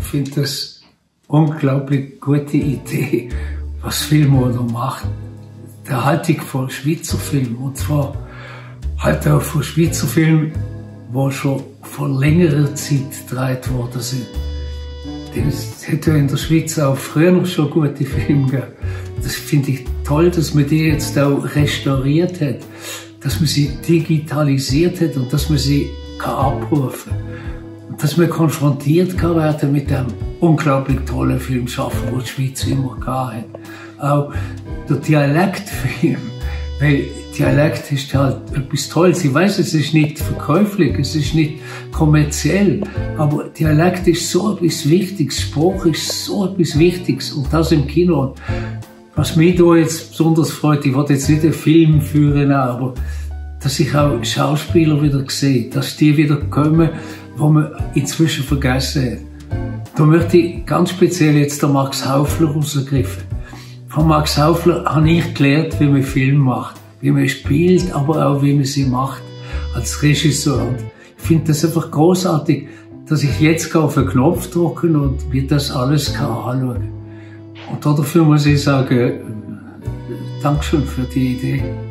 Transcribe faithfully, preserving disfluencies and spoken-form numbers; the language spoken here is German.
finde das unglaublich gute Idee, was Filmmoder macht. Der Haltung von Schweizer Filmen, und zwar halt auch von Schweizer Filmen, die schon vor längerer Zeit gedreht worden sind. Es hätte ja in der Schweiz auch früher noch schon gute Filme gegeben. Das finde ich toll, dass man die jetzt auch restauriert hat, dass man sie digitalisiert hat und dass man sie kann abrufen kann. Und dass man konfrontiert kann werden mit dem unglaublich tollen Filmschaffen, den die Schweiz immer gehabt hat. Auch der Dialektfilm, weil Dialekt ist halt etwas Tolles. Ich weiss, es ist nicht verkäuflich, es ist nicht kommerziell, aber Dialekt ist so etwas Wichtiges, Sprache ist so etwas Wichtiges, und das im Kino. Was mich da jetzt besonders freut, ich wollte jetzt nicht einen Film führen, aber dass ich auch Schauspieler wieder sehe, dass die wieder kommen, die man inzwischen vergessen hat. Da möchte ich ganz speziell jetzt den Max Haufler rausgreifen. Von Max Haufler habe ich gelernt, wie man Film macht, wie man spielt, aber auch wie man sie macht als Regisseur. Und ich finde das einfach großartig, dass ich jetzt auf den Knopf drücken und mir das alles kann anschauen. Und dafür muss ich sagen, Dankeschön für die Idee.